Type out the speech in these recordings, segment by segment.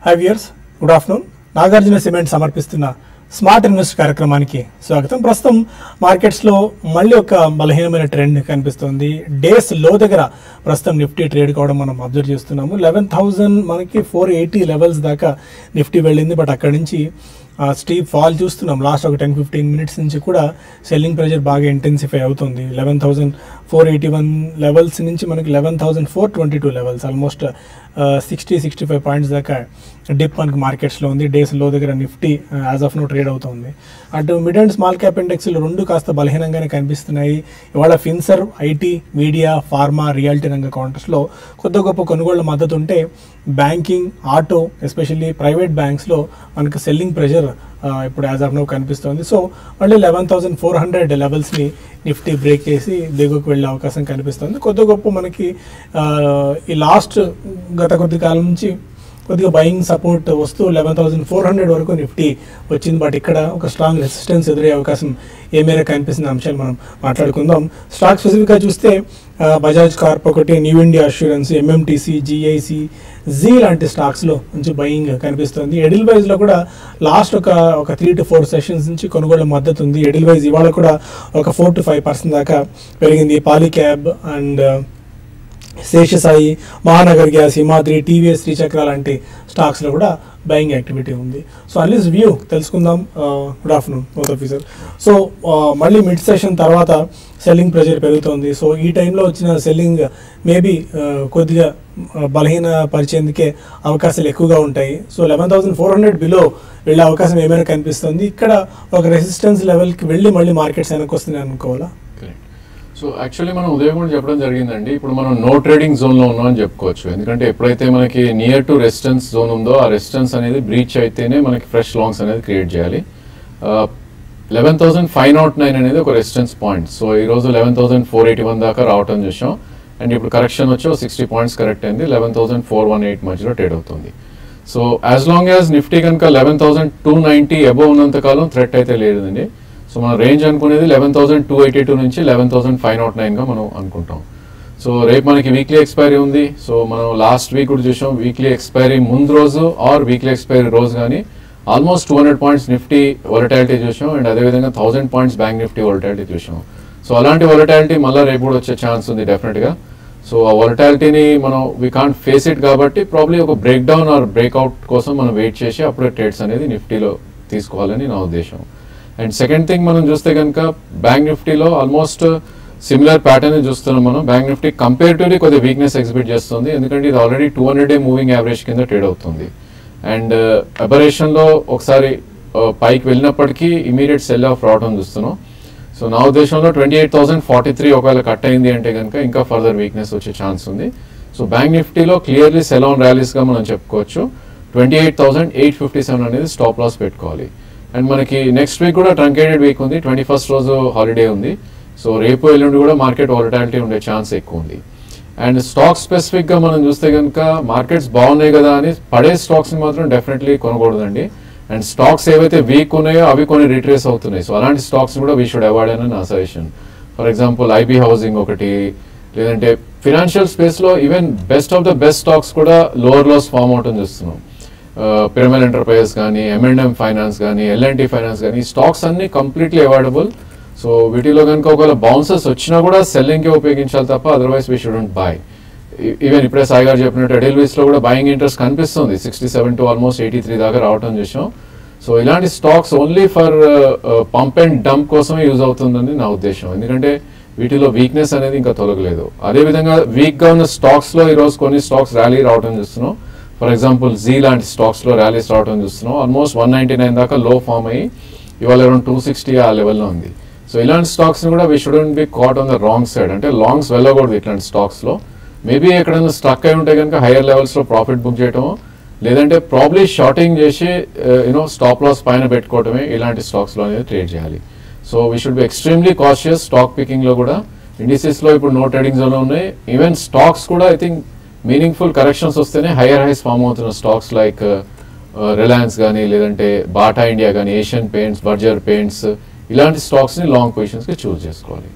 Hi viewers, good afternoon. Nagarjuna cement సమర్పిస్తున్న smart invest కార్యక్రమానికి స్వాగతం. ప్రస్తుతం మార్కెట్స్లో మళ్ళీ ఒక బలహీనమైన ట్రెండ్ కనిపిస్తుంది. డేస్ లో దగ్గర ప్రస్తుతం నిఫ్టీ ట్రేడ్ కావడం మనం అబ్జర్వ్ చేస్తున్నాము. 11,000 మనకి 480 లెవెల్స్ దాకా నిఫ్టీ వెళ్ళింది. బట్ అక్కడి నుంచి స్టీప్ ఫాల్ చూస్తున్నాం. లాస్ట్ ఒక 10-15 మినిట్స్ నుంచి కూడా సెల్లింగ్ ప్రెషర్ బాగా ఇంటెన్సిఫై అవుతుంది. 11,481 లెవెల్స్ నుంచి మనకి 11,422 లెవెల్స్, ఆల్మోస్ట్ 60-65 పాయింట్స్ దాకా డిప్ మనకి మార్కెట్స్లో ఉంది. డేస్ లో దగ్గర Nifty as of now trade అవుతుంది. అటు మిడ్ అండ్ స్మాల్ క్యాప్ ఇండెక్స్లు రెండు కాస్త బలహీనంగానే కనిపిస్తున్నాయి. ఇవాళ finserv, IT, media, pharma, reality రంగ కౌంటర్స్లో కొద్ది గొప్ప కొనుగోళ్ల మద్దతు ఉంటే బ్యాంకింగ్, ఆటో, ఎస్పెషల్లీ ప్రైవేట్ బ్యాంక్స్లో మనకు సెల్లింగ్ ప్రెషర్ ఇప్పుడు యాజ్ ఆఫ్ నో కనిపిస్తుంది. సో మళ్ళీ 11,400 లెవెల్స్ని నిఫ్టీ బ్రేక్ చేసి దిగువకు వెళ్ళే అవకాశం కనిపిస్తుంది. కొద్ది గొప్ప మనకి ఈ లాస్ట్ గత కొద్ది కాలం నుంచి కొద్దిగా బయింగ్ సపోర్ట్ వస్తూ 11,400 వరకు నిఫ్టీ వచ్చింది. బట్ ఇక్కడ ఒక స్ట్రాంగ్ రెసిస్టెన్స్ ఎదురయ్యే అవకాశం ఏ మేర కనిపిస్తున్న అంశాలు మనం మాట్లాడుకుందాం. స్టాక్ స్పెసిఫిక్గా చూస్తే బజాజ్ కార్ప్ ఒకటి, new India assurance, MMTC, GIC, Zee లాంటి స్టాక్స్లో మంచి బయింగ్ కనిపిస్తుంది. ఎడిల్వైజ్లో కూడా లాస్ట్ ఒక 3 to 4 సెషన్స్ నుంచి కొనుగోళ్ల మద్దతు ఉంది. ఎడిల్వైజ్ ఇవాళ కూడా ఒక 4 to 5% దాకా పెరిగింది. Polycab and Seshasayee, Mahanagar gas, Himadri, TVS, Srichakra లాంటి స్టాక్స్లో కూడా బయింగ్ యాక్టివిటీ ఉంది. సో అట్లీస్ట్ వ్యూ తెలుసుకుందాం. గుడ్ ఆఫ్టర్నూన్ బోత్ ఆఫీసర్. సో మళ్ళీ మిడ్ సెషన్ తర్వాత సెల్లింగ్ ప్రెషర్ పెరుగుతుంది. సో ఈ టైంలో వచ్చిన సెల్లింగ్ మేబీ కొద్దిగా బలహీన పరిచేందుకే అవకాశాలు ఎక్కువగా ఉంటాయి. సో 11,400 బిలో వెళ్ళే అవకాశం ఏమైనా కనిపిస్తుంది. ఇక్కడ ఒక రెసిస్టెన్స్ లెవెల్కి వెళ్ళి మళ్ళీ మార్కెట్స్ వెనక్కి వస్తున్నాయి అనుకోవాలా? సో యాక్చువల్లీ మనం ఉదయం కూడా చెప్పడం జరిగిందండి, ఇప్పుడు మనం నో ట్రేడింగ్ జోన్లో ఉన్నామని చెప్పుకోవచ్చు. ఎందుకంటే ఎప్పుడైతే మనకి నియర్ టు రెసిస్టెన్స్ జోన్ ఉందో ఆ రెసిస్టెన్స్ అనేది బ్రీచ్ అయితేనే మనకి ఫ్రెష్ లాంగ్స్ అనేది క్రియేట్ చేయాలి. 11,509 అనేది ఒక రెసిస్టెన్స్ పాయింట్. సో ఈరోజు 11,481 దాకా రావటం చూసాం. అండ్ ఇప్పుడు కరెక్షన్ వచ్చి 60 పాయింట్స్ కరెక్ట్ అయింది. 11,418 మధ్యలో ట్రేడ్ అవుతుంది. So as long as Nifty కనుక 11,290 అబోవ్ ఉన్నంత కాలం థ్రెట్ అయితే లేదండి. సో మన రేంజ్ అనుకునేది 11,282 నుంచి 11,509గా మనం అనుకుంటాం. సో రేపు మనకి వీక్లీ ఎక్స్పైరీ ఉంది. సో మనం లాస్ట్ వీక్ కూడా చూసాం, వీక్లీ ఎక్స్పైరీ ముందు రోజు ఆర్ వీక్లీ ఎక్స్పైరీ రోజు కానీ ఆల్మోస్ట్ 200 పాయింట్స్ నిఫ్టీ వొలటాలిటీ చూసాం. అండ్ అదేవిధంగా 1000 పాయింట్స్ బ్యాంక్ నిఫ్టీ వొలటాలిటీ చూసాం. సో అలాంటి వొలటాలిటీ మళ్ళీ రేపు కూడా వచ్చే ఛాన్స్ ఉంది డెఫినెట్గా. సో ఆ వొలటాలిటీని మనం వీ కాంట్ ఫేస్ ఇట్ కాబట్టి ప్రాబ్లీ ఒక బ్రేక్ డౌన్ ఆర్ బ్రేక్అవుట్ కోసం మనం వెయిట్ చేసి అప్పుడే ట్రేడ్స్ అనేది నిఫ్టీలో తీసుకోవాలని నా ఉద్దేశం. అండ్ సెకండ్ థింగ్ మనం చూస్తే కనుక బ్యాంక్ నిఫ్టీలో ఆల్మోస్ట్ సిమిలర్ ప్యాటర్న్ చూస్తున్నాం మనం. బ్యాంక్ నిఫ్టీ కంపేరిటివ్లీ కొద్దిగా వీక్నెస్ ఎగ్జిబిట్ చేస్తుంది. ఎందుకంటే ఇది ఆల్రెడీ 200-day మూవింగ్ యావరేజ్ కింద ట్రేడ్ అవుతుంది. అండ్ అబరేషన్లో ఒకసారి పైకి వెళ్ళినప్పటికీ ఇమీడియట్ సెల్ ఆఫ్ రావడం చూస్తున్నాం. సో నా ఉద్దేశంలో 28,043 ఒకవేళ కట్ అయింది అంటే కనుక ఇంకా ఫర్దర్ వీక్నెస్ వచ్చే ఛాన్స్ ఉంది. సో బ్యాంక్ నిఫ్టీలో క్లియర్లీ సెల్ ఆన్ ర్యాలీస్గా మనం చెప్పుకోవచ్చు. 28,857 అనేది స్టాప్ లాస్ పెట్టుకోవాలి. అండ్ మనకి నెక్స్ట్ వీక్ కూడా ట్రంకేటెడ్ వీక్ ఉంది. 21st రోజు హాలిడే ఉంది. సో రేపు ఎల్లుండి కూడా మార్కెట్ వాలటాలిటీ ఉండే ఛాన్స్ ఎక్కువ ఉంది. అండ్ స్టాక్ స్పెసిఫిక్గా మనం చూస్తే కనుక మార్కెట్స్ బాగున్నాయి కదా అని పడే స్టాక్స్ని మాత్రం డెఫినెట్లీ కొనకూడదండి. అండ్ స్టాక్స్ ఏవైతే వీక్ ఉన్నాయో అవి కొన్ని రిట్రేస్ అవుతున్నాయి. సో అలాంటి స్టాక్స్ కూడా వీ షుడ్ అవాయిడ్ అని నా సజెషన్. ఫర్ ఎగ్జాంపుల్ ఐబీ హౌసింగ్ ఒకటి, లేదంటే ఫినాన్షియల్ స్పేస్లో even best of the best stocks కూడా లోవర్ లాస్ ఫామ్ అవటం చూస్తున్నాం. పిరమిడ్ ఎంటర్ప్రైజెస్ కానీ, M&M ఫైనాన్స్ కానీ, L&T ఫైనాన్స్ కానీ, ఈ స్టాక్స్ అన్ని కంప్లీట్లీ అవాయిడబుల్. సో వీటిలో కనుక ఒకవేళ బౌన్సెస్ వచ్చినా కూడా సెల్లింగ్కే ఉపయోగించాలి తప్ప otherwise we shouldn't buy. Even ఇప్పుడే సాయి గారు చెప్పినట్టు ఎడిల్వీస్లో కూడా బయింగ్ ఇంట్రెస్ట్ కనిపిస్తుంది. 67 to ఆల్మోస్ట్ 83 దాకా రావటం చూసాం. సో ఇలాంటి stocks only for pump and dump కోసమే యూజ్ అవుతుందని నా ఉద్దేశం. ఎందుకంటే వీటిలో వీక్నెస్ అనేది ఇంకా తొలగలేదు. అదేవిధంగా వీక్గా ఉన్న స్టాక్స్లో ఈరోజు కొన్ని స్టాక్స్ ర్యాలీ రావటం చూస్తున్నాం. ఫర్ ఎగ్జాంపుల్ జీ లాంటి స్టాక్స్లో ర్యాలీస్ రావడం చూస్తున్నాం. ఆల్మోస్ట్ 199 దాకా లో ఫామ్ అయ్యి ఇవాళ అరౌండ్ 260 ఆ లెవెల్లో ఉంది. సో ఇలాంటి స్టాక్స్ని కూడా we shouldn't be caught on the wrong side. అంటే లాంగ్స్ వెళ్ళకూడదు ఇట్లాంటి స్టాక్స్లో. మేబీ ఎక్కడైనా స్ట్రక్ అయి ఉంటే కనుక హైయర్ లెవెల్స్లో ప్రాఫిట్ బుక్ చేయటమో, లేదంటే ప్రాబ్లీ షార్టింగ్ చేసి స్టాప్ లాస్ పైన పెట్టుకోవటమే ఇలాంటి స్టాక్స్లో అనేది ట్రేడ్ చేయాలి. So we should be extremely cautious stock పికింగ్లో కూడా. ఇండిసెస్లో ఇప్పుడు నో ట్రేడింగ్ జోన్లో ఉన్నాయి. ఈవెన్ స్టాక్స్ కూడా ఐ థింక్ మీనింగ్ఫుల్ కరెక్షన్స్ వస్తేనే హైయర్ హైస్ ఫామ్ అవుతున్న స్టాక్స్ లైక్ రిలయన్స్ కానీ, లేదంటే బాటా ఇండియా కానీ, ఏషియన్ పెయింట్స్, బర్జర్ పెయింట్స్, ఇలాంటి స్టాక్స్ని లాంగ్ పొజిషన్స్కి చూస్ చేసుకోవాలి.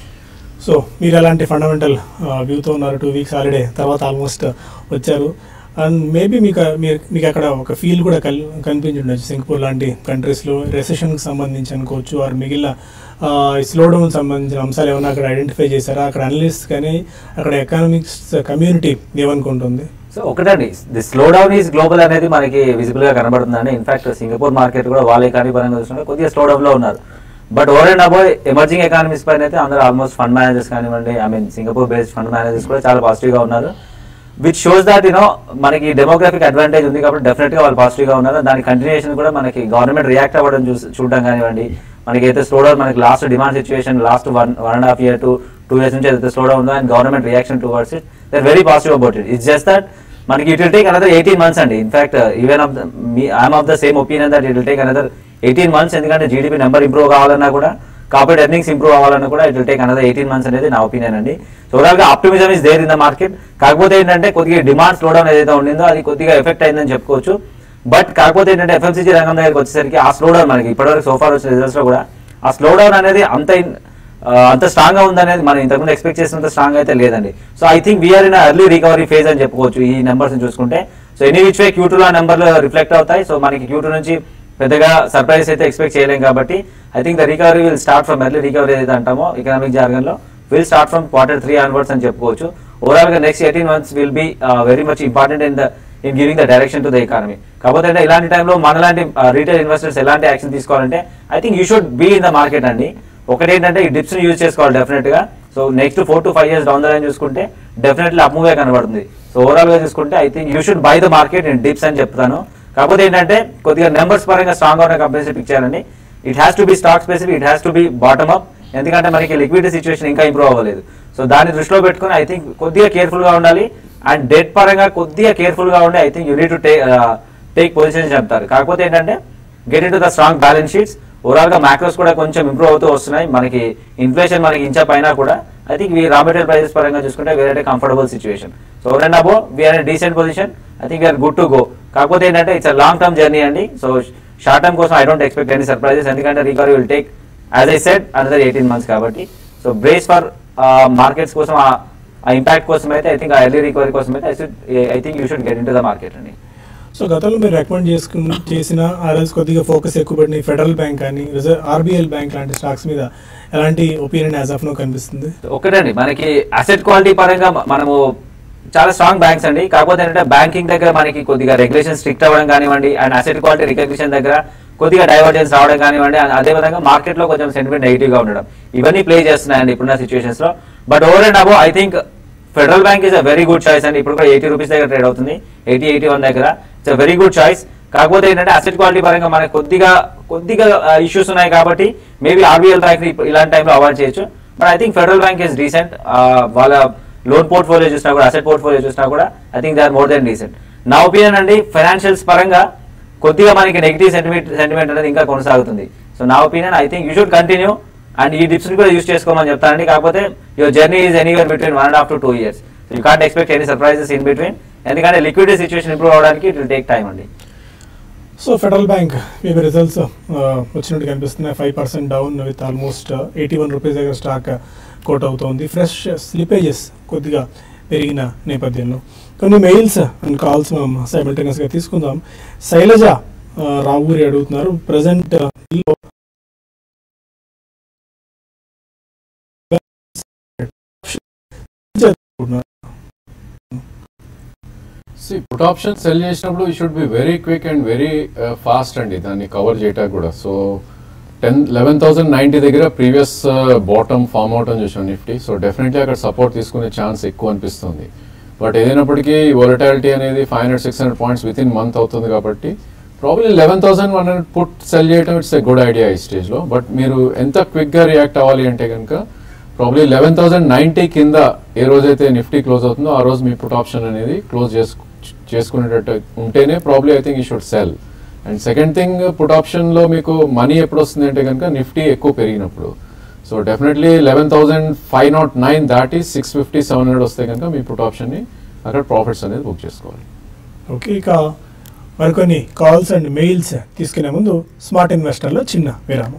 సో మీరు అలాంటి ఫండమెంటల్ వ్యూతో ఉన్నారు. 2 weeks హాలిడే తర్వాత ఆల్మోస్ట్ వచ్చారు. అండ్ మేబీ మీకు అక్కడ ఒక ఫీల్ కూడా కనిపించి ఉండొచ్చు, సింగపూర్ లాంటి కంట్రీస్లో రెసెషన్కి సంబంధించి అనుకోవచ్చు, ఆర్ మిగిలిన స్లో డౌన్ సంబంధించిన అంశాలు ఏమైనా అక్కడ ఐడెంటిఫై చేశారా, అక్కడ అనలిస్ట్ కానీ అక్కడ ఎకనామిక్స్ కమ్యూనిటీ ఏమనుకుంటుంది? సో ఒకటండి, the slowdown is global అనేది మనకి విజిబుల్ గా కనబడుతుందండి. ఇన్ఫాక్ట్ సింగపూర్ మార్కెట్ కూడా వాళ్ళ ఎకానమీ పరంగా చూస్తుంటే కొద్దిగా స్లో డౌన్ లో ఉన్నారు. But over and above emerging economies పైన అయితే అందరూ ఆల్మోస్ట్ ఫండ్ మేనేజర్స్ కానివ్వండి, సింగపూర్ బేస్డ్ ఫండ్ మేనేజర్స్ కూడా చాలా పాజిటివ్ గా ఉన్నారు. విచ్ షోస్ దాట్ మనకి డెమోగ్రఫిక్ అడ్వాంటేజ్ ఉంది కాబట్టి డెఫినెట్ గా వాళ్ళు పాజిటివ్ గా ఉన్నారు. దాని కంటిన్యూషన్ కూడా మనకి గవర్నమెంట్ రియాక్ట్ అవ్వడం చూడడం కానివ్వండి, మనకి అయితే స్లో డౌన్ మనకి last demand situation last 1.5 year to 2 years నుంచి అయితే స్లో డౌన్ ఉందో and government reaction towards it they are very positive about it. It's just that మనకి it will take another 18 months అండి. In fact even I'm of the same opinion that it will take another 18 months. ఎందుకంటే GDP number improve కావాలన్నా కూడా, corporate earnings improve అవ్వాలన్నా కూడా it will take another 18 months అనేది నా opinion అండి. సో ఓవరాల్ గా optimism is there in the market. కాకపోతే ఏంటంటే కొద్దిగా డిమాండ్ స్లో డౌన్ ఏదైతే ఉండిందో అది కొద్దిగా ఎఫెక్ట్ అయిందని చెప్పుకోవచ్చు. బట్ కాకపోతే ఏంటంటే ఎఫ్ఎంసీజీ రంగం దగ్గరికి వచ్చేసరికి ఆ స్లో డౌన్ మనకి ఇప్పటివరకు సోఫార్ వచ్చిన రిజల్ట్స్ లో కూడా ఆ స్లో డౌన్ అనేది అంత స్ట్రాంగ్ గా ఉందనేది మనం ఇంతకుముందు ఎక్స్పెక్ట్ చేసినంత స్ట్రాంగ్ అయితే లేదండి. So I think we are in early recovery phase అని చెప్పుకోవచ్చు ఈ నెంబర్స్ చూసుకుంటే. So any which way Q2 లో నెంబర్లు రిఫ్లెక్ట్ అవుతాయి. సో మనకి Q2 నుంచి పెద్దగా సర్ప్రైజ్ అయితే ఎక్స్పెక్ట్ చేయలేం కాబట్టి I think the recovery will start from early recovery ఏదైతే అంటామో ఎకనామిక్ జార్గన్ లో will start from Q3 onwards అని చెప్పుకోవచ్చు. ఓవరాల్ గా next 18 months will be very much important in giving the direction to the economy. కాకపోతే అంటే ఇలాంటి టైంలో మనలాంటి రీటైల్ ఇన్వెస్టర్స్ ఎలాంటి యాక్షన్ తీసుకోవాలంటే I think you should be in the market అండి. ఒకటేంటంటే ఈ డిప్స్ ని యూజ్ చేసుకోవాలి డెఫినెట్ గా. So next 4 to 5 years down the line చూసుకుంటే డెఫినెట్లీ అప్ మూవే కనబడుతుంది. సో ఓవరాల్ గా చూసుకుంటే I think you should buy the market in dips అని చెప్తాను. కాకపోతే ఏంటంటే కొద్దిగా నెంబర్స్ పరంగా స్ట్రాంగ్ గా ఉన్న కంపెనీస్ పిక్ చేయాలండి. It has to be stock specific, it has to be bottom up. ఎందుకంటే మనకి లిక్విడిటీ సిచ్యువేషన్ ఇంకా ఇంప్రూవ్ అవ్వలేదు. సో దాన్ని దృష్టిలో పెట్టుకుని ఐ థింక్ కొద్దిగా కేర్ఫుల్ గా ఉండాలి. అండ్ డెట్ పరంగా కొద్దిగా కేర్ఫుల్ గా ఉండి I think you need to take positions చెప్తారు. కాకపోతే ఏంటంటే get into the strong balance sheets. Overall గా మ్యాక్రోస్ కూడా కొంచెం ఇంప్రూవ్ అవుతూ వస్తున్నాయి. మనకి ఇన్ఫ్లేషన్ మనకి ఇంచప్ అయినా కూడా I think raw material prices పరంగా చూసుకుంటే వేరే comfortable situation. So over and above we are in decent position. I think we are good to go. కాకపోతే ఏంటంటే it's a long term journey అండి. సో షార్ట్ టర్మ్ కోసం I don't expect any surprises. ఎందుకంటే recovery will take as I said another 18 months కాబట్టి. So brace for markets కోసం ఆ impact కోసం అయితే ఐ థింక్ ఆ ఎర్లీ రికవరీ కోసం అయితే I think you should get into the market అండి. సో గతంలో మీరు రికమెండ్ చేసిన ఆర్ఎల్స్ కొద్దిగా ఫోకస్ ఎక్కువ పెట్టిన ఫెడరల్ బ్యాంక్ కానీ ఆర్బీఎల్ బ్యాంక్ లాంటి స్టాక్స్ మీద ఎలాంటి ఒపీనియన్ యాజ్ ఆఫ్ నో కనిపిస్తుంది? ఒకటండి, మనకి అసెట్ క్వాలిటీ పరంగా మనము చాలా స్ట్రాంగ్ బ్యాంక్స్ అండి. కాకపోతే ఏంటంటే బ్యాంకింగ్ దగ్గర మనకి కొద్దిగా రెగ్యులేషన్ స్ట్రిక్ట్ అవ్వడం కానివ్వండి, అండ్ అసెట్ క్వాలిటీ రికగ్నిషన్ దగ్గర కొద్దిగా డైవర్జెన్స్ రావడం కానివ్వండి, అదేవిధంగా మార్కెట్ లో కొంచెం సెంటిమెంట్ నెగిటివ్ గా ఉండడం, ఇవన్నీ ప్లే చేస్తున్నాయండి ఇప్పుడున్న సిచ్యువేషన్స్ లో. But over and above I think Federal bank is a very good choice అండి. ఇప్పుడు కూడా 80 rupees దగ్గర ట్రేడ్ అవుతుంది, 80-81 దగ్గర. It's a very good choice. కాకపోతే ఏంటంటే అసెట్ క్వాలిటీ పరంగా మనకి కొద్దిగా ఇష్యూస్ ఉన్నాయి కాబట్టి మేబీ ఆర్బీఎల్ బ్యాంక్ ఇలాంటి టైంలో అవాయిడ్ చేయొచ్చు. But I think Federal bank is decent. వాళ్ళ లోన్ పోర్ట్ఫోలియో చూసినా కూడా, అసెట్ పోర్ట్ఫోలియో చూసినా కూడా I think they are more than decent. నా ఒపీనియన్ అండి, ఫైనాన్షియల్స్ పరంగా కొద్దిగా మనకి నెగిటివ్ సెంటిమెంట్ అనేది ఇంకా కొనసాగుతుంది. సో నా opinion I think you should continue and ఈ డిప్స్ కూడా యూజ్ చేసుకోమని చెప్తానండి. కాకపోతే your journey is anywhere between 1.5 to 2 years. So you can't expect any surprises in between. ఎందుకంటే లిక్విడిటీ సిచ్యువేషన్ ఇంప్రూవ్ అవడానికి ఇట్ విల్ టేక్ టైం అండి. So Federal Bank maybe results వచ్చినట్టు కనిపిస్తున్నాయి. 5% డౌన్ విత్ ఆల్మోస్ట్ 81 rupees దగ్గర stock quote అవుతోంది. Fresh slippages కొద్దిగా పెరిగిన నేపథ్యంలో కొన్ని మెయిల్స్ అండ్ కాల్స్ మనం సైమల్టేనియస్గా తీసుకుందాం. శైలజ రావూరి అడుగుతున్నారు, ప్రజెంట్ పుట్ ఆప్షన్ సెల్ చేసినప్పుడు you should be very quick and very fast అండి దాన్ని కవర్ చేయడానికి కూడా. సో 11,090 దగ్గర ప్రీవియస్ బాటమ్ ఫామ్ అవుట్ అని చూసాం నిఫ్టీ. సో డెఫినెట్లీ అక్కడ సపోర్ట్ తీసుకునే ఛాన్స్ ఎక్కువ అనిపిస్తుంది. బట్ ఏదైనప్పటికీ వొలటాలిటీ అనేది 500-600 points విత్ ఇన్ మంత్ అవుతుంది కాబట్టి ప్రాబ్లీ 11,100 పుట్ సెల్ చేయడం ఇట్స్ ఎ గుడ్ ఐడియా ఈ స్టేజ్లో. బట్ మీరు ఎంత క్విక్గా రియాక్ట్ అవ్వాలి అంటే కనుక ప్రాబ్లీ 11,090 కింద ఏ రోజైతే నిఫ్టీ క్లోజ్ అవుతుందో ఆ రోజు మీ పుట్ ఆప్షన్ అనేది క్లోజ్ చేసుకునేటట్టు ఉంటేనే probably I think you should sell. And second thing, put ఆప్షన్లో మీకు మనీ ఎప్పుడు వస్తుంది అంటే కనుక నిఫ్టీ ఎక్కువ పెరిగినప్పుడు. సో డెఫినెట్లీ 11,509 దాటి 650-700 వస్తే కనుక మీ పుట్ ఆప్షన్ని అక్కడ ప్రాఫిట్స్ అనేది బుక్ చేసుకోవాలి. ఓకే, ఇక మరికొన్ని కాల్స్ అండ్ మెయిల్స్ తీసుకునే ముందు స్మార్ట్ ఇన్వెస్టర్లో చిన్న విరామం.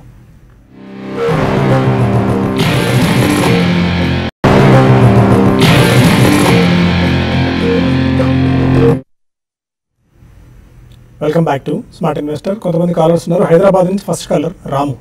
Welcome back to Smart Investor. కొంతమంది కాలర్స్ ఉన్నారు. హైదరాబాద్ నుంచి ఫస్ట్ కాలర్ రాము.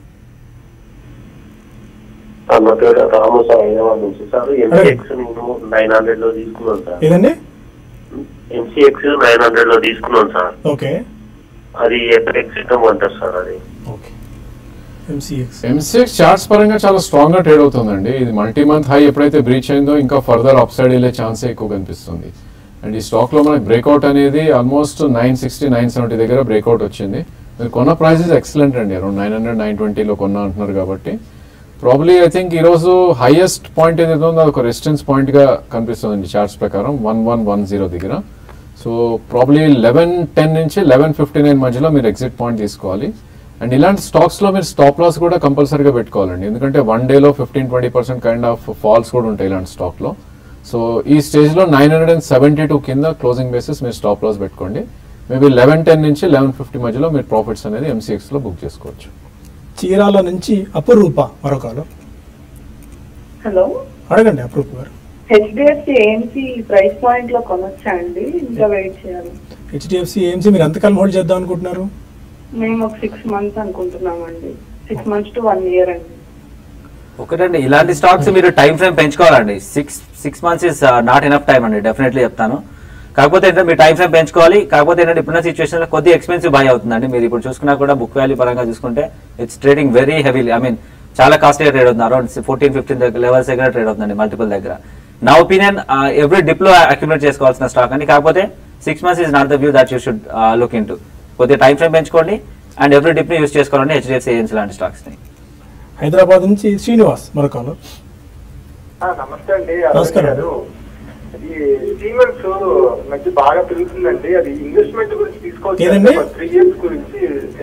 నా పేరు రాము సార్, హైదరాబాద్ నుంచి సార్. ఎంసీఎక్స్ నేను 900 లో తీసుకున్నాను సార్. ఏదండి? ఎంసీఎక్స్ 900 లో తీసుకున్నాను సార్. ఓకే, అది ఎక్కడ ఎగ్జిట్ అవ్వమంటారు సార్? అది ఓకే. ఎంసీఎక్స్ చార్ట్స్ పరంగా చాలా స్ట్రాంగ్ గా ట్రేడ్ అవుతుందండి. ఇది మల్టీ మంత్ హై ఎప్పుడైతే బ్రీచ్ అయిందో ఇంకా ఫర్దర్ అప్ సైడ్ వెళ్ళే ఛాన్సే ఎక్కువ కనిపిస్తుంది. అండ్ ఈ స్టాక్ లో మనకి బ్రేక్అవుట్ అనేది ఆల్మోస్ట్ 960 970 దగ్గర బ్రేక్అవుట్ వచ్చింది. మీరు కొన్న ప్రైసెస్ ఎక్సలెంట్ అండి, అరౌండ్ 900 920 లో కొన్నా అంటున్నారు కాబట్టి ప్రాబ్లీ ఐ థింక్ ఈ రోజు హైయెస్ట్ పాయింట్ ఏదైతే ఉందో అది ఒక రెసిస్టెన్స్ పాయింట్ గా కనిపిస్తుంది చార్ట్స్ ప్రకారం 1110 దగ్గర. సో ప్రాబ్లీ 1110 నుంచి 1159 మధ్యలో మీరు ఎగ్జిట్ పాయింట్ తీసుకోవాలి. అండ్ ఇలాంటి స్టాక్స్ లో మీరు స్టాప్ లాస్ కూడా కంపల్సరీగా పెట్టుకోవాలండి, ఎందుకంటే 1 డేలో 15-20% కైండ్ ఆఫ్ ఫాల్స్ కూడా ఉంటాయి ఇలాంటి స్టాక్ లో. సో ఈ స్టేజ్ లో 972 కింద క్లోజింగ్ బేసిస్ మీరు స్టాప్ లాస్ పెట్టుకోండి. మేబీ 1110 నుంచి 1150 మధ్యలో మీరు ప్రాఫిట్స్ అనేది ఎంసీఎక్స్ లో బుక్ చేసుకోవచ్చు. చీరాల నుంచి అపరూప మరో కాలర్. హలో, అడగండి అపరూప గారు. హెచ్డిఎఫ్సి ఏఎంసీ ప్రైస్ పాయింట్ లో కొనొచ్చా అండి? ఇంకా వెయిట్ చేయాలి. హెచ్డిఎఫ్సి ఏఎంసీ మీరు ఎంతకాలం హోల్డ్ చేద్దాం అనుకుంటున్నారు? మేము ఒక 6 months అనుకుంటున్నామండి. 6 months to 1 year అండి. ఒకటండి, ఇలాంటి స్టాక్స్ మీరు టైం ఫ్రేమ్ పెంచుకోవాలండి. Six months is not enough time అండి, డెఫినెట్లీ చెప్తాను. కాకపోతే ఏంటంటే మీరు టైం ఫ్రేమ్ పెంచుకోవాలి. కాకపోతే ఏంటంటే ఇప్పుడున్న సిచ్యువేషన్ లో కొద్దిగా ఎక్స్పెన్సివ్ బై అవుతుందండి. మీరు ఇప్పుడు చూసుకున్నా కూడా బుక్ వాల్యూ పరంగా చూసుకుంటే it's trading very heavily, I mean చాలా కాస్ట్లీగా ట్రేడ్ అవుతుంది. అరౌండ్ 14-15 లెవెల్స్ దగ్గర ట్రేడ్ అవుతుందండి మల్టిపుల్ దగ్గర. నా ఒపీనియన్ ఎవ్రీ డిప్ లో అక్యుములేట్ చేసుకోవాల్సిన స్టాక్ అండి. కాకపోతే 6 months is not the view that you should look into. కొద్దిగా టైం ఫ్రేమ్ పెంచుకోండి అండ్ ఎవ్రీ డిప్ ని యూస్ చేసుకోవాలండి హెచ్డిఎఫ్సి ఏజెన్సీ లాంటి స్టాక్స్ ని. హైదరాబాద్ నుంచి శ్రీనివాస్ మరో కాలర్. నమస్తే అండి. నమస్కారం. అది సీమెన్స్ మధ్య బాగా పెరుగుతుందండి. అది ఇన్వెస్ట్మెంట్ గురించి తీసుకోవచ్చు 3 years గురించి.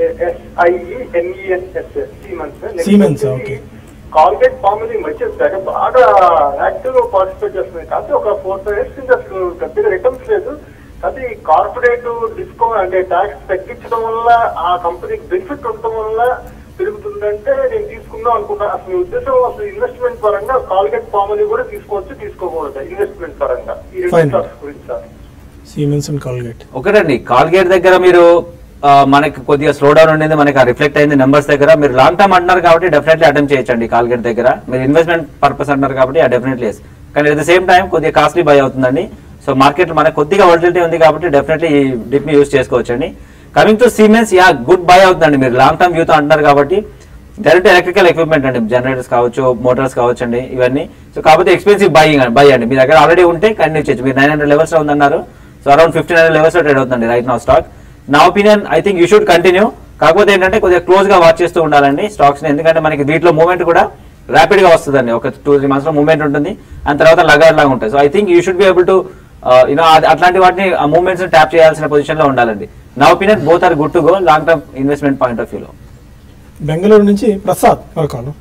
Siemens okay. కాల్గేట్ ఫార్ములా ఈ మధ్య బాగా యాక్టివ్ గా పార్టిసిపేట్ చేస్తుంది. కాకపోతే ఒక 4-5 years నుంచి అసలు పెద్దగా రిటర్న్స్ లేదు. అది కార్పొరేట్ డిస్కౌంట్ అంటే ట్యాక్స్ తగ్గించడం వల్ల ఆ కంపెనీకి బెనిఫిట్ ఉండటం వల్ల పెరుగుతుందంటే నేను తీసుకుందాం అనుకున్నా. అసలు ఉద్దేశం అసలు ఇన్వెస్ట్మెంట్ పరంగా కాల్గేట్ ఫార్ములా కూడా తీసుకోవచ్చు తీసుకోకూడదు ఇన్వెస్ట్మెంట్ పరంగా ఈ రెండు స్టాక్స్ గురించి సార్. సీమెన్స్ అండ్ కాల్గేట్ ఒకటండి, కాల్గేట్ దగ్గర మీరు మనకి కొద్దిగా స్లో డౌన్ ఉండేది, మనకి రిఫ్లెక్ట్ అయింది నెంబర్స్ దగ్గర. మీరు లాంగ్ టర్మ్ అంటున్నారు కాబట్టి డెఫినెట్లీ అటెంప్ట్ చేయొచ్చండి కాల్గేట్ దగ్గర. మీరు ఇన్వెస్ట్మెంట్ పర్పస్ అంటున్నారు కాబట్టి డెఫినెట్లీ ఎస్. కానీ అట్ ద సేమ్ టైం కొద్దిగా కాస్ట్లీ బై అవుతుందండి. సో మార్కెట్ మనకు కొద్దిగా వాలటిలిటీ ఉంది కాబట్టి డెఫినెట్లీ ఈ డిప్ ని యూస్ చేసుకోవచ్చండి. Coming to Siemens, good buy అవుతుందండి. మీరు లాంగ్ టర్మ్ వ్యూతో అంటున్నారు కాబట్టి డైరెక్ట్ ఎలక్ట్రికల్ ఎక్విప్మెంట్ అండి, జనరేటర్స్ కావచ్చు, మోటార్స్ కావచ్చు అండి ఇవన్నీ. సో కాకపోతే ఎక్స్పెన్సివ్ బై అండి. మీ దగ్గర ఆల్రెడీ ఉంటే కంటిన్యూ చేయొచ్చు. మీరు 900 లెవెల్స్ లో ఉందన్నారు. సో అరౌండ్ 1500 లెవెల్స్ లో ట్రేడ్ అవుతుంది రైట్ నౌ స్టాక్. నా opinion I think you should continue. కాకపోతే ఏంటంటే కొద్దిగా క్లోజ్ గా వాచ్ చేస్తూ ఉండాలండి స్టాక్స్ ని, ఎందుకంటే మనకి వీటిలో మూవ్మెంట్ కూడా ర్యాపిడ్ గా వస్తుందండి. ఒక 2-3 months లో మూవ్మెంట్ ఉంటుంది అండ్ తర్వాత లగార్ లాగా ఉంటుంది. So I think you should be able to అట్లాంటి వాటిని ఆ మూవ్మెంట్స్ ట్యాప్ చేయాల్సిన పొజిషన్ లో ఉండాలండి. నా opinion both are good to go long term investment point of వ్యూలో. బెంగళూరు నుంచి ప్రసాద్ కాల్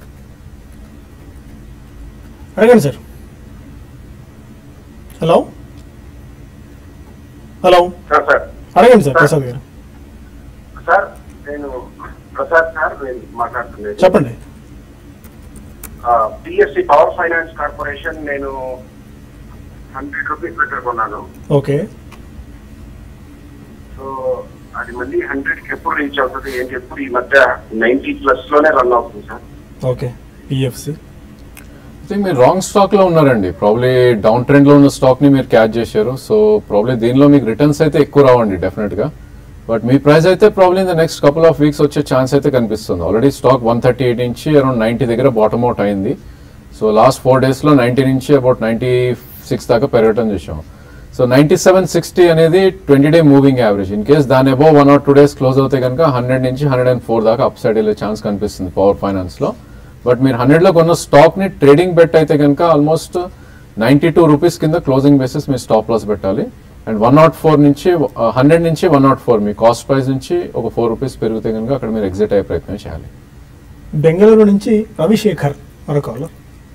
అడగండి సార్. హలో హలో అడగండి సార్ ప్రసాద్ గారు. సార్ నేను ప్రసాద్ సార్ మాట్లాడుతున్నాను. చెప్పండి. పిఎస్సి పవర్ ఫైనాన్స్ కార్పొరేషన్ నేను 100 రూపీస్ పెట్టుకున్నాను. ఓకే. సో అది మళ్ళీ 100కి ఎప్పుడు రీచ్ అవుతుంది ఏంటి? ఎప్పుడు ఈ మధ్య 90+ లోనే రన్ అవుతుంది sir. Okay. PFC I think మీరు రాంగ్ స్టాక్ లో ఉన్నారండి. ప్రాబ్లీ డౌన్ ట్రెండ్ లో ఉన్న స్టాక్ ని మీరు క్యాచ్ చేశారు. సో ప్రాబ్లీ దీనిలో మీకు రిటర్న్స్ అయితే ఎక్కువ రావండి డెఫినెట్ గా. బట్ మీ ప్రైస్ అయితే probably in the next couple of weeks వచ్చే ఛాన్స్ అయితే కనిపిస్తుంది. ఆల్రెడీ స్టాక్ 138 నుంచి అరౌండ్ 90 దగ్గర బాటమ్ అవుట్ అయింది. సో లాస్ట్ 4 days లో 90 నుంచి అబౌట్ 96 దాకా పెరగటం చూసాం. సో 9760 అనేది 20-day moving average. In case దాని అబౌవ్ 1 or 2 days క్లోజ్ అవుతే కనుక 100 నుంచి 104 దాకా అప్ సైడ్ వెళ్ళే ఛాన్స్ కనిపిస్తుంది పవర్ ఫైనాన్స్ లో. బట్ మీరు 100 లో కొన్న స్టాక్ ని ట్రేడింగ్ బెట్ అయితే కనుక ఆల్మోస్ట్ 92 రూపీస్ కింద క్లోజింగ్ బేసిస్ మీరు స్టాప్ లాస్ పెట్టాలి. అండ్ 104 నుంచి 100 నుంచి 104 మీ కాస్ట్ ప్రైస్ నుంచి ఒక 4 రూపీస్ పెరిగితే కనుక అక్కడ మీరు ఎగ్జిట్ అయ్యే ప్రయత్నం చేయాలి. బెంగళూరు నుంచి రవిశేఖర్ మరో కాల్.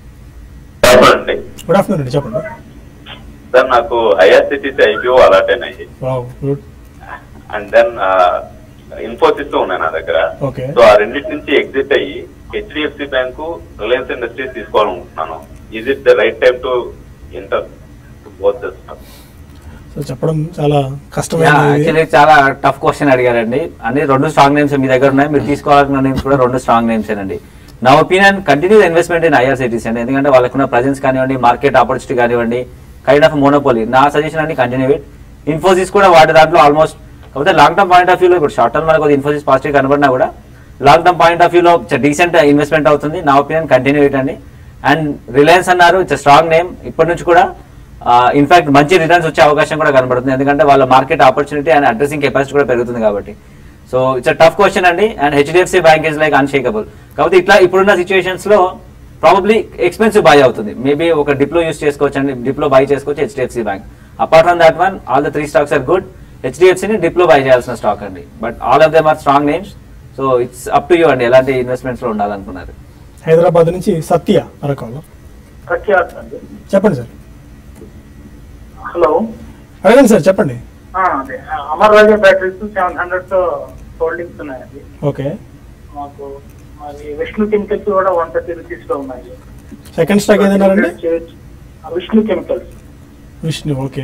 గుడ్ ఆఫ్టర్నూన్ అండి, చెప్పండి సార్. నాకు ఐఆర్సిటీసీ ఐపీఓ అలాట్ అయినాయి అండ్ దెన్ ఇన్ఫోసిస్ ఉన్నాయి నా దగ్గర. సో ఆ రెండింటి నుంచి ఎగ్జిట్ అయ్యి హెచ్డిఎఫ్సి బ్యాంకు, రిలయన్స్ ఇండస్ట్రీస్ తీసుకోవాలనుకుంటున్నాను. Is it the right time to enter both this? So చెప్పడం చాలా కష్టమైనది. యాక్చువల్లీ చాలా టఫ్ క్వశ్చన్ అడిగారండి. అన్ని 2 స్ట్రాంగ్ నేమ్స్ మీ దగ్గర ఉన్నాయి, మీరు తీసుకోవాలనుకున్న నేమ్స్ కూడా 2 స్ట్రాంగ్ నేమ్స్ అండి. నా opinion continue investment in IRCTC అండి, ఎందుకంటే వాళ్ళకున్న ప్రజెన్స్ కానివ్వండి, మార్కెట్ ఆపర్చునిటీ కానివ్వండి, కైండ్ ఆఫ్ మోనోపోలీ. నా సజెషన్ అండి కంటిన్యూ ఇట్. ఇన్ఫోసిస్ కూడా వాటి దాంట్లో ఆల్మోస్ట్, కాకపోతే లాంగ్ టర్మ్ పాయింట్ ఆఫ్ వ్యూలో ఇప్పుడు షార్ట్ టర్మ్ మనకు ఇన్ఫోసిస్ పాజిటివ్ కనబడినా కూడా లాంగ్ టర్మ్ పాయింట్ ఆఫ్ వ్యూలో డీసెంట్ ఇన్వెస్ట్మెంట్ అవుతుంది. నా ఒపీనియన్ కంటిన్యూ ఇట్ అండి. అండ్ రిలయన్స్ అన్నారు, ఇట్స్ స్ట్రాంగ్ నేమ్. ఇప్పటి నుంచి కూడా ఇన్ఫాక్ట్ మంచి రిటర్న్స్ వచ్చే అవకాశం కూడా కనబడుతుంది, ఎందుకంటే వాళ్ళ market opportunity and addressing capacity కూడా పెరుగుతుంది కాబట్టి. సో ఇట్స్ టఫ్ క్వశ్చన్ అండి. And HDFC Bank is like unshakeable. కాబట్టి ఇట్లా ఇప్పుడున్న సిచ్యువేషన్స్ లో ప్రాబబ్లీ ఎక్స్పెన్సివ్ బై అవుతుంది. మేబీ ఒక డిప్లో యూస్ చేసుకోవచ్చు అండి, డిప్లో బై చేసుకోవచ్చు HDFC Bank. Apart from that one all the 3 stocks are good. హెచ్డిఎఫ్సిని డిప్లో బై చేయాల్సిన స్టాక్ అండి, but all of them are strong names. So it's up to you అండి ఎలాంటి ఇన్వెస్ట్మెంట్స్ లో ఉండాలనుకున్నారు. హైదరాబాద్ నుంచి సత్య మరొకళ్ళు. చెప్పండి సార్. హలో, అడగండి సార్, చెప్పండి. అదే అమర్ రాజా బ్యాటరీస్ 700 హోల్డింగ్స్ ఉన్నాయండి. ఓకే. మాకు మరి విష్ణు కెమికల్స్ కూడా 130 రూపీస్ లో ఉన్నాయి. సెకండ్ స్టాక్ ఏదన్నారండి? Vishnu Chemicals. Vishnu, okay.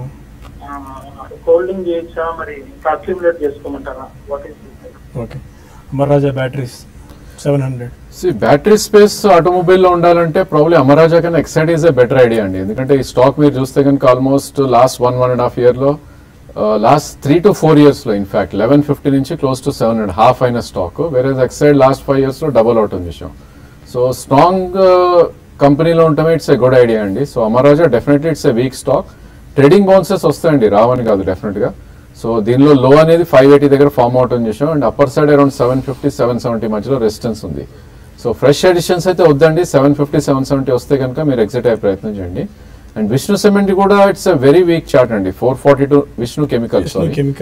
Holding చేయొచ్చా, మరి అక్యుములేట్ చేసుకోమంటారా? What is okay. Amar Raja Batteries 700. Battery space automobile లో ఉండాలంటే ప్రాబ్లీ అమరాజా కన్నా Exide is a better idea అండి, ఎందుకంటే ఈ స్టాక్ మీరు చూస్తే కనుక ఆల్మోస్ట్ లాస్ట్ 1.5 year లో, లాస్ట్ 3 to 4 years లో ఇన్ఫాక్ట్ 1150 నుంచి క్లోజ్ టు 700 హాఫ్ అయిన స్టాక్, వేరే ఎక్సైడ్ లాస్ట్ 5 years లో డబుల్ అవుట్ ఉంది విషయం. సో స్ట్రాంగ్ కంపెనీలో ఉండటమే ఇట్స్ ఏ గుడ్ ఐడియా అండి. So Amaraja definitely it's a weak stock. Trading bounces వస్తాయండి, రావని కాదు డెఫినెట్ గా. సో దీనిలో లో అనేది 580 దగ్గర ఫార్మ్ అవుట్ అని చేసాం, అండ్ అప్పర్ సైడ్ అరౌండ్ 750-770 మధ్యలో రెసిస్టెన్స్ ఉంది. సో ఫ్రెష్ ఎడిషన్స్ అయితే వద్దండి, 750-770 వస్తే కనుక మీరు ఎగ్జిట్ అయ్యే ప్రయత్నం చేయండి. అండ్ విష్ణు సిమెంట్ కూడా it's a very weak chart అండి. 442 విష్ణు కెమికల్స్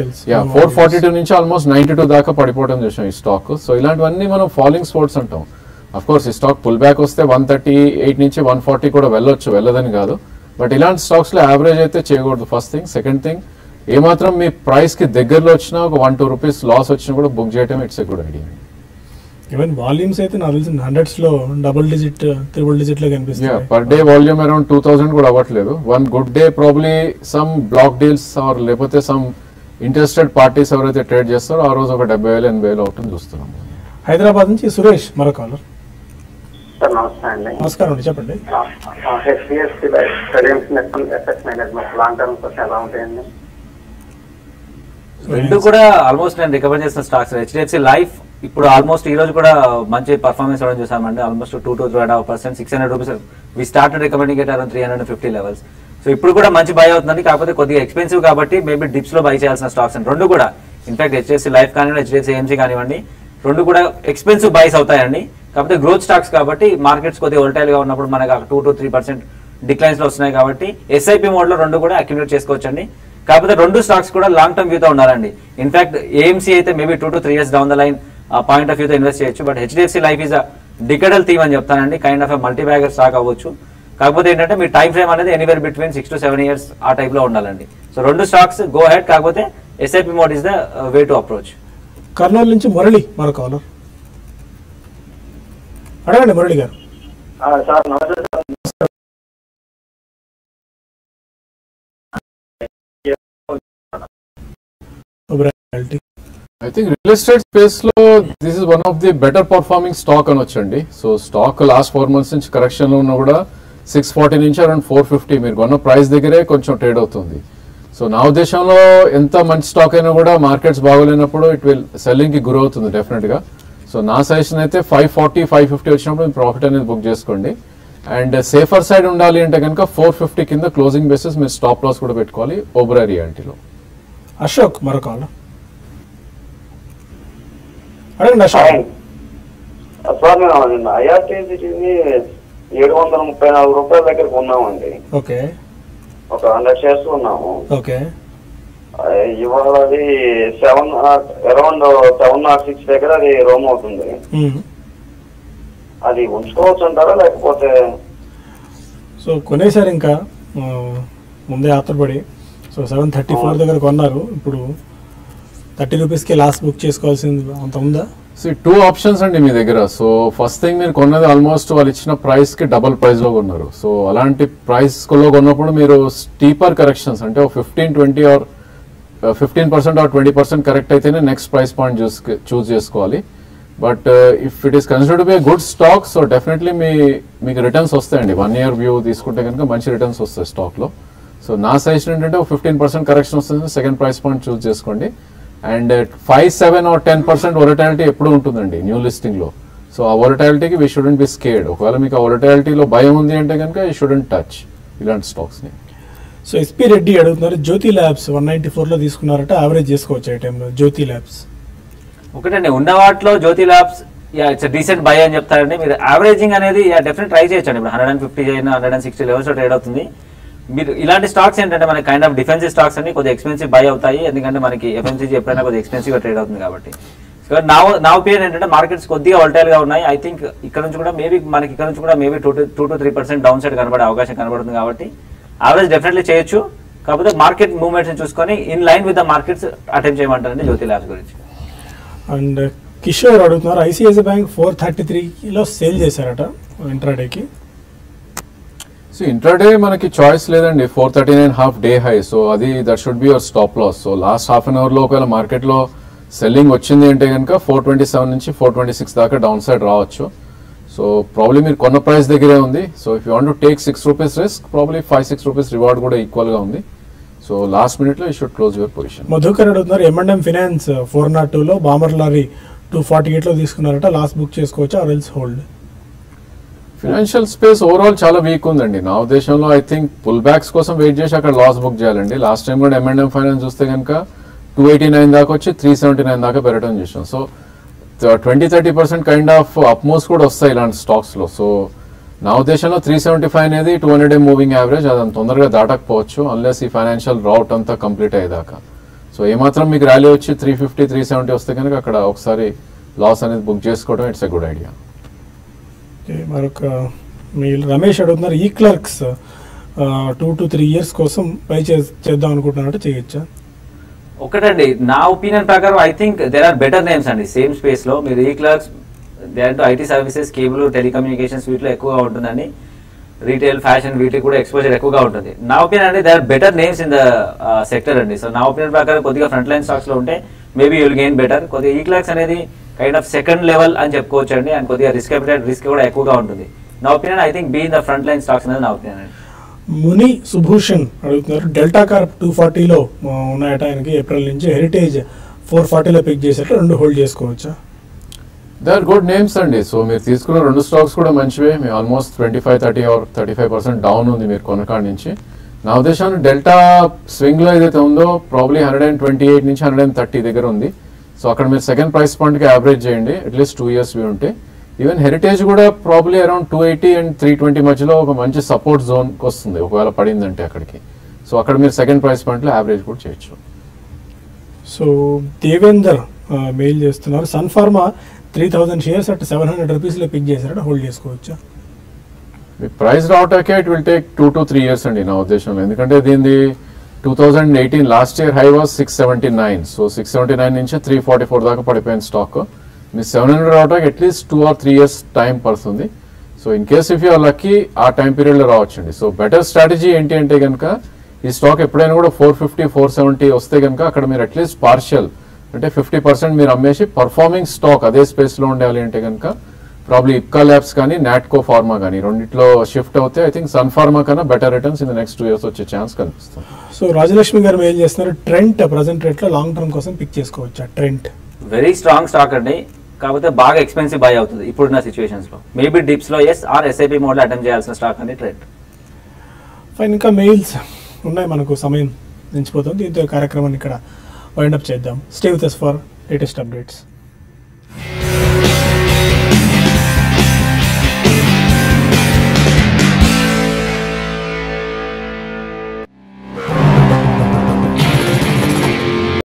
442 నుంచి ఆల్మోస్ట్ 92 దాకా పడిపోవడం చూసాం ఈ స్టాక్. సో ఇలాంటివన్నీ మనం ఫాలింగ్ స్పోర్ట్స్ అంటాం. అఫ్ కోర్స్ ఈ స్టాక్ పుల్ బ్యాక్ వస్తే 138 నుంచి 140 కూడా వెళ్ళొచ్చు, వెళ్ళదని కాదు. బట్ ఇలాంటి స్టాక్స్ లో యావరేజ్ అయితే చేయకూడదు, ఫస్ట్ థింగ్. సెకండ్ థింగ్, ఏమాత్రం మీ ప్రైస్ కి దగ్గరలో వచ్చినా ఒక 1-2 రూపీస్ లాస్ వచ్చినా కూడా బుక్ చేయడం it's a good idea. Even volumes అయితే నాకు తెలిసి 100s లో డబుల్ డిజిట్, ట్రిపుల్ డిజిట్ లో కనిపిస్తుంది. పర్ డే వాల్యూమ్ అరౌండ్ 2000 కూడా అవ్వట్లేదు. One good day probably some block deals or లేకపోతే సమ్ ఇంట్రెస్టెడ్ పార్టీస్ ఎవరైతే ట్రేడ్ చేస్తారో ఆ రోజు ఒక 70,000-80,000 అవుతుంది చూస్తున్నాం. హైదరాబాద్ నుంచి సురేష్ మరో కాలర్. సార్ నమస్తే అండి. నమస్కారం అండి, చెప్పండి. హెచ్డిఎఫ్సి ఎఫెక్ట్ మేనేజ్మెంట్ లాంగ్ టర్మ్ కోసం ఎలా ఉంటాయండి? రెండు కూడా ఆల్మోస్ట్ నేను రికమెండ్ చేసిన స్టాక్స్. హెచ్డిఎఫ్సి లైఫ్ ఇప్పుడు ఆల్మోస్ట్ ఈ రోజు కూడా మంచి పర్ఫార్మెన్స్ ఇవ్వడం చూసామండి. Almost 2-2.5%, 600 rupees. We started recommending at around 350 levels. So ఇప్పుడు కూడా మంచి బై అవుతుందండి, కాకపోతే కొద్దిగా ఎక్స్పెన్సివ్ కాబట్టి మేబీ డిప్స్ లో బై చేయాల్సిన స్టాక్స్ అండి రెండు కూడా. ఇన్ఫాక్ట్ హెచ్డిఎఫ్సి లైఫ్ కానివ్వండి, హెచ్డిఎఫ్సి ఏఎంసీ కానివ్వండి, రెండు కూడా ఎక్స్పెన్సివ్ బైస్ అవుతాయండి. కాకపోతే గ్రోత్ స్టాక్స్ కాబట్టి మార్కెట్స్ కొద్దిగా వోల్టైల్ గా ఉన్నప్పుడు మనకు 2-3% డిక్లైన్స్ లో వస్తున్నాయి కాబట్టి ఎస్ఐపి మోడ్ లో రెండు కూడా అక్యుములేట్ చేసుకోవచ్చండి. కాకపోతే రెండు స్టాక్స్ కూడా లాంగ్ టర్మ్ వ్యూతో ఉండాలండి. ఇన్ఫాక్ట్ ఏఎంసీ అయితే maybe 2 to 3 years down the line point of వ్యూతో ఇన్వెస్ట్ చేయొచ్చు. But HDFC Life is a decadal theme అని చెప్తానండి, kind of multi bagger stock అవ్వచ్చు. కాకపోతే ఏంటంటే మీ టైం ఫ్రేమ్ అనేది ఎనీవేర్ బిట్వీన్ 6 to 7 years ఆ టైప్ లో ఉండాలండి. సో రెండు స్టాక్స్ గో హెడ్, కాకపోతే SIP mode is the way to approach. Kurnool నుంచి మురళి మరో కాలర్. అడగండి మురళి గారు. సార్ నమస్తే sir. I think real estate space లో this is one of the better performing stock అనొచ్చండి. సో స్టాక్ లాస్ట్ 4 months నుంచి correction లో ఉన్నా కూడా 640 నుంచి అరౌండ్ 450 మీరు కొన్న ప్రైస్ దగ్గరే కొంచెం ట్రేడ్ అవుతుంది. సో నా ఉద్దేశంలో ఎంత మంచి స్టాక్ అయినా కూడా మార్కెట్స్ బాగోలేనప్పుడు ఇట్ విల్ సెల్లింగ్ కి గురవుతుంది డెఫినెట్ గా. సో నా సజెషన్ అయితే 540-550 వచ్చినప్పుడు మీరు ప్రాఫిట్ అనేది బుక్ చేసుకోండి. అండ్ సేఫర్ సైడ్ ఉండాలి అంటే కనుక 450 కింద క్లోజింగ్ బేసిస్ మీరు స్టాప్ లాస్ కూడా పెట్టుకోవాలి ఓబరారీ యాంటీలో. అశోక్ మరో కాలర్. అడగండి అశోక్. సార్ మేము ఐఆర్టీసీని 734 రూపాయల దగ్గర కొన్నామండి. ఓకే. ఒక 100 shares ఉన్నాము. ఓకే. ఇవాళ అది అరౌండ్ 706 దగ్గర అది రోమ్ అవుతుంది. అది ఉంచుకోవచ్చు అంటారా లేకపోతే? సో కొనేసారు ఇంకా ముందే ఆతరపడి. సో 734 దగ్గర కొన్నారు, ఇప్పుడు 30 రూపీస్కి లాస్ట్ బుక్ చేసుకోవాల్సింది అంత ఉందా? టూ ఆప్షన్స్ అండి మీ దగ్గర. సో ఫస్ట్ థింగ్ మీరు కొన్నది ఆల్మోస్ట్ వాళ్ళు ఇచ్చిన ప్రైస్ కి డబుల్ ప్రైస్ లో కొన్నారు. సో అలాంటి ప్రైస్ లో కొన్నప్పుడు మీరు స్టీపర్ కరెక్షన్స్ అంటే 15-20 ఆర్ 15% ఆర్ 20% కరెక్ట్ అయితేనే నెక్స్ట్ ప్రైస్ పాయింట్ చూస్ చేసుకోవాలి. But if it is considered be good stock, so definitely మీకు రిటర్న్స్ వస్తాయండి. 1 year వ్యూ తీసుకుంటే కనుక మంచి రిటర్న్స్ వస్తాయి స్టాక్ లో. సో నా సజెషన్ ఏంటంటే 15% కరెక్షన్ వస్తుంది, సెకండ్ ప్రైస్ పాయింట్ చూస్ చేసుకోండి. అండ్ 5, 7 or 10% వొలటాలిటీ ఎప్పుడు ఉంటుందండి న్యూ లిస్టింగ్ లో. సో ఆ వొలటాలిటీకి వీ షుడెంట్ బి స్కేర్డ్. ఒకవేళ మీకు ఆ వొలటాలిటీలో భయం ఉంది అంటే కనుక యూ షుడెంట్ టచ్ ఇలాంటి స్టాక్స్ ని. సో ఎస్పీ రెడ్డి అడుగుతున్నారు, జ్యోతి ల్యాబ్స్ 194 లో తీసుకున్నారట, యావరేజ్ చేసుకోవచ్చు ఈ టైంలో జ్యోతి ల్యాబ్స్? ఒకటండి, ఉన్న వాటిలో Jyothy labs it's decent buy అని చెప్తారండి. మీరు యావరేజింగ్ అనేది డెఫినెట్ ట్రై చేయొచ్చండి. ఇప్పుడు 150 అయినా 160 లెవెల్స్ ట్రేడ్ అవుతుంది. మీరు ఇలాంటి స్టాక్స్ ఏంటంటే మనకి కైండ్ ఆఫ్ డిఫెన్సివ్ స్టాక్స్ అన్ని కొద్దిగా ఎక్స్పెన్సివ్ బై అవుతాయి, ఎందుకంటే మనకి ఎఫ్ఎంసీజీ ఎప్పుడైనా కొద్దిగా ఎక్స్పెన్సివ్ గా ట్రేడ్ అవుతుంది కాబట్టి. సో నా ఒపీనియన్ ఏంటంటే మార్కెట్స్ కొద్దిగా వోల్టైల్ గా ఉన్నాయి. ఐ థింక్ ఇక్కడ నుంచి కూడా మేబీ 2 to 3% డౌన్ సైడ్ కనబడే అవకాశం కనబడుతుంది కాబట్టి యావరేజ్ డెఫినెట్లీ చేయొచ్చు. కాకపోతే మార్కెట్ మూవ్మెంట్స్ చూసుకొని in line with the markets attempt చేయమంటారండి జ్యోతి ల్యాబ్స్ గురించి. అండ్ కిషోర్ అడుగుతున్నారు, ఐసిఐసిఐ బ్యాంక్ 433లో సేల్ చేశారట ఇంట్రాడేకి. సో ఇంట్రాడే మనకి చాయిస్ లేదండి, 439.5 డే హై. సో అది that should be your stop loss. So last half an hour లో ఒకవేళ మార్కెట్ లో సెల్లింగ్ వచ్చింది అంటే కనుక 427 నుంచి 426 దాకా డౌన్ సైడ్ రావచ్చు. సో ప్రాబ్లీ మీరు కొన్న ప్రైస్ దగ్గరే ఉంది. So if you want to take 6 rupees risk, probably 5-6 rupees reward కూడా ఈక్వల్ గా ఉంది. సో లాస్ట్ మినిట్ లో you should close your position. Madhukar అడుగుతున్నారు, M&M ఫైనాన్స్ 402లో బామర్ లారీ 248 లో తీసుకున్నారట, లాస్ట్ బుక్ చేసుకోవచ్చు or else hold? Financial space overall చాలా వీక్ ఉందండి నా ఉద్దేశంలో. ఐ థింక్ పుల్ బ్యాక్స్ కోసం వెయిట్ చేసి అక్కడ లాస్ బుక్ చేయాలండి. లాస్ట్ టైం కూడా M&M ఫైనాన్స్ చూస్తే కనుక 289 దాకా వచ్చి 379 దాకా పెరగడం చేసాం. So 20-30% kind of up moves కూడా వస్తాయి ఇలాంటి స్టాక్స్ లో. సో నా ఉద్దేశంలో 375 అనేది 200 మూవింగ్ యావరేజ్, అది అంత తొందరగా దాటకపోవచ్చు అన్లెస్ ఈ ఫైనాన్షియల్ రౌట్ అంతా కంప్లీట్ అయ్యేదాకా. సో ఏమాత్రం మీకు ర్యాలీ వచ్చి 350-370 వస్తే కనుక అక్కడ ఒకసారి లాస్ అనేది బుక్ చేసుకోవడం ఇట్స్ ఎ గుడ్ ఐడియా. మరొక మీరు రమేష్ అడుగుతున్నారు, ఈ క్లర్క్స్ 2 to 3 years కోసం పై చేద్దాం అనుకుంటున్నారంటే చేయొచ్చా? ఒకటండి, నా ఒపీనియన్ ప్రకారం I think there are better names అండి సేమ్ స్పేస్ లో. మీరు ఈ క్లర్క్స్ దాంట్లో ఐటీ సర్వీసెస్, కేబుల్, టెలికమ్యూనికేషన్స్ వీటిలో ఎక్కువగా ఉంటుందండి. రీటైల్, ఫ్యాషన్ వీటికి కూడా ఎక్స్పోజర్ ఎక్కువగా ఉంటుంది. నా ఒపీనియన్ అంటే they are better names in the sector అండి. సో నా ఒపీనియన్ ప్రకారం కొద్దిగా ఫ్రంట్ లైన్ స్టాక్స్ లో ఉంటే మేబీ యుల్ గెయిన్ బెటర్. కొద్దిగా ఈ క్లర్క్స్ అనేది కైండ్ ఆఫ్ సెకండ్ లెవెల్ అని చెప్పుకోవచ్చు అండి. అండ్ కొద్దిగా రిస్క్ కూడా ఎక్కువగా ఉంటుంది. నా opinion I think be in the front line stocks అనేది నా ఒపీనియన్ అండి. ముని సుభూషణ్ అడుగుతున్నారు, డెల్టా కార్ప్ 240లో ఉన్నాయట ఆయనకి ఏప్రిల్ నుంచి, హెరిటేజ్ 440లో పిక్ చేసేట్లు, 2 హోల్డ్ చేసుకోవచ్చా? దే ఆర్ గుడ్ నేమ్స్ అండి. సో మీరు తీసుకున్న 2 స్టాక్స్ కూడా మంచివే. మీ ఆల్మోస్ట్ 25-30 or 35% డౌన్ ఉంది మీరు కొనకాడి నుంచి. నా ఉద్దేశం డెల్టా స్వింగ్ లో ఏదైతే ఉందో ప్రాబ్లీ 128 నుంచి 130 దగ్గర ఉంది. సో అక్కడ మీరు సెకండ్ ప్రైస్ పాయింట్ కి యావరేజ్ చేయండి, అట్లీస్ట్ 2 years వ్యూ ఉంటే. ఈవెన్ హెరిటేజ్ కూడా ప్రాబ్లీ అరౌండ్ 280 and 320 మధ్యలో ఒక మంచి సపోర్ట్ జోన్ వస్తుంది ఒకవేళ పడిందంటే అక్కడికి. సో అక్కడ మీరు సెకండ్ ప్రైస్ పాయింట్ లో యావరేజ్ కూడా చేయొచ్చు. సో దేవేందర్ మెయిల్ చేస్తున్నారు, సన్ ఫార్మా 3000 షేర్స్ అట్ 700 రూపీస్లో పిక్ చేశారట, హోల్డ్ చేసుకోవచ్చా? మీ ప్రైస్ రావటాకే it will take 2 to 3 years అండి నా ఉద్దేశంలో. ఎందుకంటే దీనిది 2018 last year high was 679. So 679 నుంచి 344 దాకా పడిపోయిన స్టాక్. మీ 700 రావడానికి అట్లీస్ట్ 2 or 3 years టైం పడుతుంది. So in case if you're lucky ఆ టైం పీరియడ్ లో రావచ్చండి. సో బెటర్ స్ట్రాటజీ ఏంటి అంటే కనుక ఈ స్టాక్ ఎప్పుడైనా కూడా 450-470 వస్తే కనుక అక్కడ మీరు అట్లీస్ట్ పార్షియల్ అంటే 50% మీరు అమ్మేసి పర్ఫార్మింగ్ స్టాక్ అదే స్పేస్ లో ఉండాలి అంటే కనుక ప్రాబ్లీ ఇప్కా ల్యాబ్స్ కానీ నాట్కో ఫార్మా కానీ రెండిట్లో షిఫ్ట్ అవుతే ఐ థింక్ సన్ ఫార్మా కన్నా better returns in the next 2 years వచ్చే ఛాన్స్ కనిపిస్తుంది. సో రాజలక్ష్మి గారు మెయిల్ చేస్తున్నారు, ట్రెంట్ ప్రజెంట్ రేట్ లో లాంగ్ టర్మ్ కోసం పిక్ చేసుకోవచ్చా? ట్రెంట్ వెరీ స్ట్రాంగ్ స్టాక్ అండి, కాకపోతే బాగా ఎక్స్పెన్సివ్ బై అవుతుంది ఇప్పుడున్న సిచ్యువేషన్స్ లో. మేబీ డిప్స్ లో ఎస్ ఆర్ ఎస్ఐపి మోడ్ లో అటెంప్ట్ చేయాల్సిన స్టాక్ అండి ట్రెంట్. ఫైన్, ఇంకా మెయిల్స్ ఉన్నాయి, మనకు సమయం నిలిచిపోతుంది. దీంతో కార్యక్రమాన్ని ఇక్కడ వైండప్ చేద్దాం. Stay with us for latest updates.